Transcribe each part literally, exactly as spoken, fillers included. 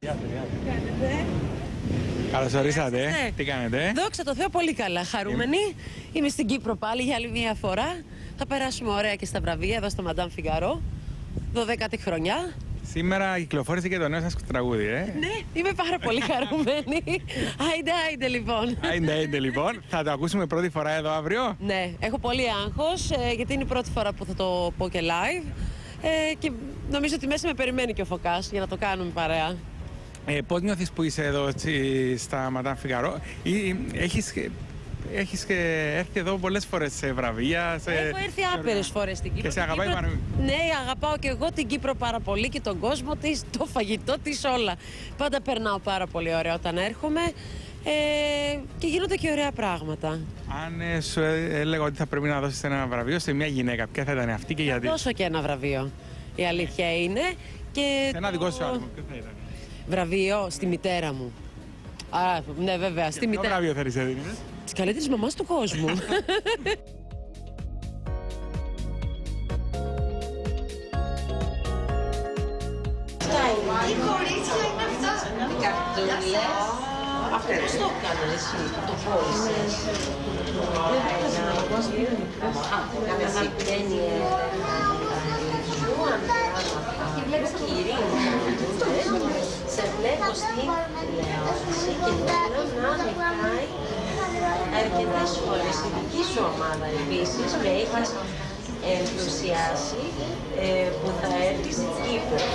Καλώς ορίσατε. Ναι. Τι κάνετε? Δόξα τω Θεώ, πολύ καλά. Χαρούμενη. Είμαι... Είμαι στην Κύπρο πάλι για άλλη μία φορά. Θα περάσουμε ωραία και στα βραβεία εδώ στο Madame Figaro. δωδέκατη χρονιά. Σήμερα κυκλοφόρησε και το νέο σας τραγούδι, ε? Ναι, είμαι πάρα πολύ χαρούμενη. Άιντε, άιντε λοιπόν. Άιντε, άιντε λοιπόν. Θα το ακούσουμε πρώτη φορά εδώ αύριο. Ναι, έχω πολύ άγχος, γιατί είναι η πρώτη φορά που θα το πω και live. Ε, και νομίζω ότι μέσα με περιμένει και ο Φωκάς για να το κάνουμε παρέα. Ε, πώς νιώθεις που είσαι εδώ έτσι, στα Madame Figaro? Ή, έχεις, έχεις έρθει εδώ πολλές φορές σε βραβεία? Σε... Έχω έρθει άπειρες φορές στην Κύπρο. Και σε αγαπάει Κύπρο... πάνω... Ναι, αγαπάω και εγώ την Κύπρο πάρα πολύ και τον κόσμο της, το φαγητό της, όλα. Πάντα περνάω πάρα πολύ ωραία όταν έρχομαι ε, και γίνονται και ωραία πράγματα. Αν ε, σου έλεγα ότι θα πρέπει να δώσεις ένα βραβείο σε μια γυναίκα, ποια θα ήταν αυτή και γιατί? Θα δώσω και ένα βραβείο, η αλήθεια είναι. Και σε ένα το... δικό σου άτομο, ποιο θα ήταν? Βραβείο στη μητέρα μου. Α, ναι, βέβαια, στη μητέρα. Ποιο βραβείο θέλεις να δίνεις? Της καλύτερης μαμάς του κόσμου. Τι κορίτσια είναι αυτά! Οι καρτούλες. Αυτό πώς το έκανες εσύ, το φόρησες? Κάποιες οικογένειες σου, αν βλέπεις και η Ειρήνη, σε βλέπω στην τηλεόραση και θέλω να νικάει αρκετές φορές. Η δική σου ομάδα επίσης με έχεις ενθουσιάσει που θα έρθεις στην Κύπρο.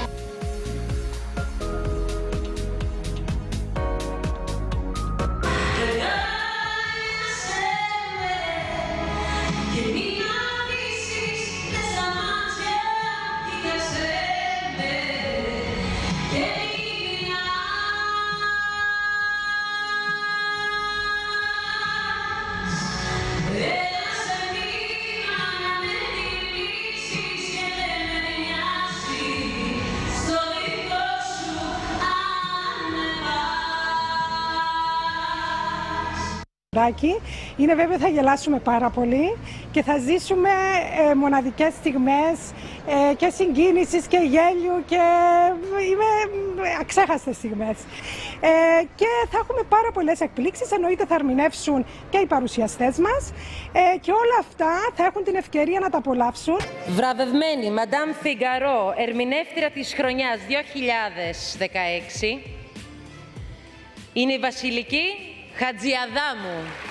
Είναι βέβαιο θα γελάσουμε πάρα πολύ και θα ζήσουμε ε, μοναδικές στιγμές ε, και συγκίνησης και γέλιου και είμαι αξέχαστες στιγμές. Ε, και θα έχουμε πάρα πολλές εκπλήξεις, εννοείται θα ερμηνεύσουν και οι παρουσιαστές μας ε, και όλα αυτά θα έχουν την ευκαιρία να τα απολαύσουν. Βραβευμένη Madame Figaro, ερμηνεύτρια της χρονιάς δύο χιλιάδες δεκαέξι, είναι η Βασιλική Χατζιαδάμου.